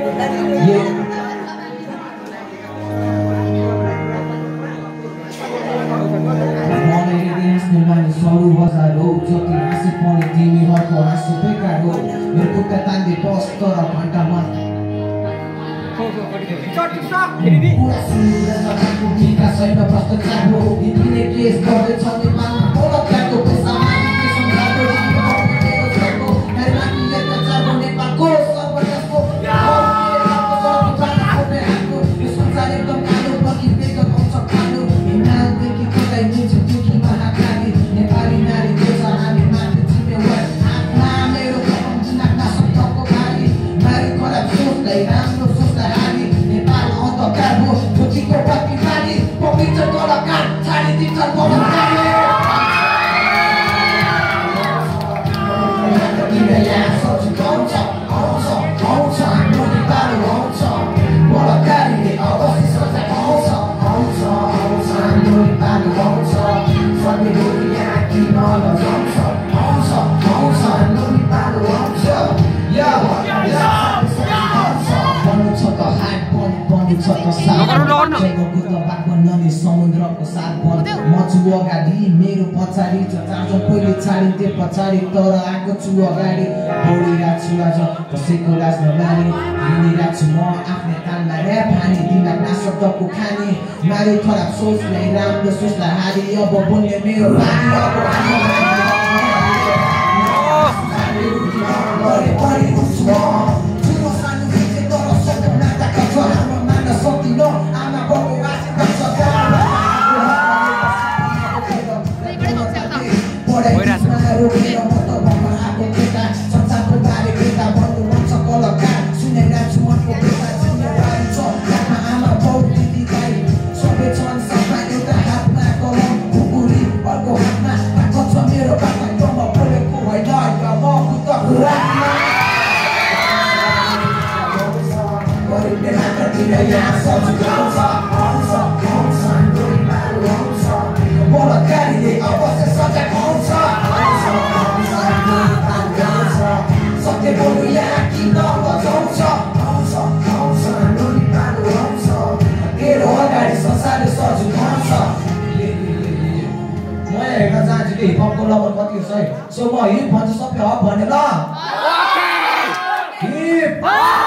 Selalu bazaro, jati हाँसे पनि तिमीहरूको हाँसो बेकार हो मेरो कुत्ता तान्दी बस तर घन्टामा छैन भ्रष्टाचार हो यिनीले केस गर्दैछ नेपालमा बलात्कारको पेसामा नेपालको सर्वनाशको संसार एकदम कालो बगी बेगर आउँछ कालो हिमालदेखि कतै निचे दुखी महाकाली नेपाली नारी देश हामी माथि जिम्मेवार आफ्ना मेरो कदम नाक्ना शब्दको भारी मारी खराब सोच्दै राम्रो सोच्दा हारी नेपाल अन्धकार हो खोजीको बाँकी पानी पवित्र कलाकार छाडिदिन्छ बलात्कार समुद्रको साथ मछु अगाडि मेरो पछाडि चार्जर पहिले छाडिन्थे पछाडि तर आएको छु अगाडि दौडिरहेको छु आज कसैको लाज नमाने हिँडिरहेको छु म आफ्नै काममा ऱ्याप हानी दिमाग नाशब्दको खाने मारे खराब सोचलाई राम्रो सोच्दा हारी अब बोल्ने मेरो बानी हिपहपको लभर कति छ है सो म हिप भन्छु सबै हप भने ल हिप